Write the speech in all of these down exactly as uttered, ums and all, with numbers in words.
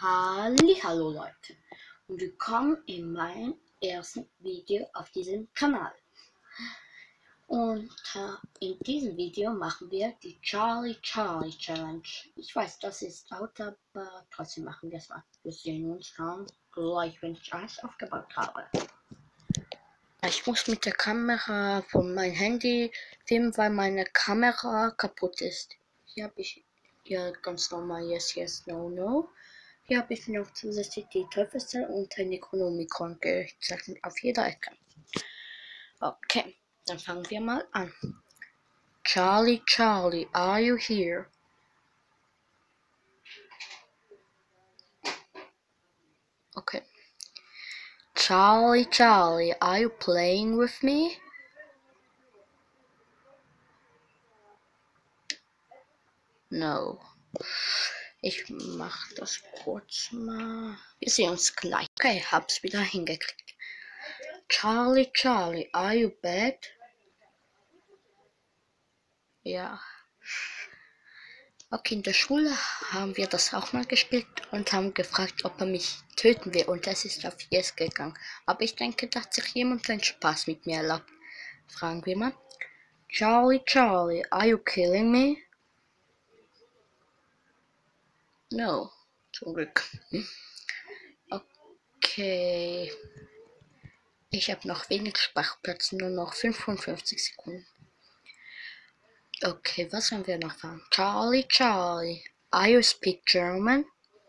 Hallo Leute und willkommen in meinem ersten Video auf diesem Kanal. Und äh, in diesem Video machen wir die Charlie Charlie Challenge. Ich weiß, das ist laut, aber trotzdem machen wir es mal. Wir sehen uns dann gleich, wenn ich alles aufgebaut habe. Ich muss mit der Kamera von meinem Handy filmen, weil meine Kamera kaputt ist. Hier habe ich ja ganz normal Yes, Yes, No, No. Hier habe ich noch zusätzlich die Teufelszahl und ein Necronomicon gezeichnet auf jeder Ecke. Okay, dann fangen wir mal an. Charlie, Charlie, are you here? Okay. Charlie, Charlie, are you playing with me? No. Ich mach das kurz mal. Wir sehen uns gleich. Okay, hab's wieder hingekriegt. Charlie, Charlie, are you bad? Ja. Okay, in der Schule haben wir das auch mal gespielt und haben gefragt, ob er mich töten will. Und das ist auf Yes gegangen. Aber ich denke, da hat sich jemand einen Spaß mit mir erlaubt. Fragen wir mal. Charlie, Charlie, are you killing me? No, zum Glück. Okay. Ich habe noch wenig Speicherplatz, nur noch fünfundfünfzig Sekunden. Okay, was haben wir noch fragen? Charlie, Charlie, are you speak German?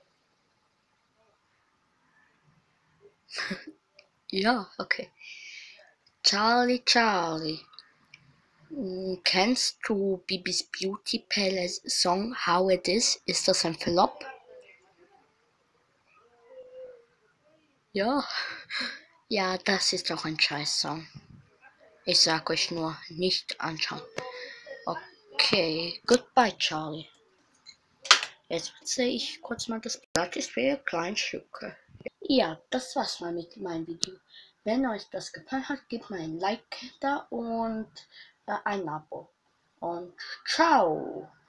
Ja, okay. Charlie, Charlie, kennst du Bibis Beauty Palace Song How It Is? Ist das ein Flop? Ja. Ja, das ist auch ein Scheiß-Song. Ich sag euch nur, nicht anschauen. Okay, goodbye, Charlie. Jetzt sehe ich kurz mal das Blatt ist für kleine Stücke. Ja, das war's mal mit meinem Video. Wenn euch das gefallen hat, gebt mir ein Like da und äh, ein Abo. Und ciao!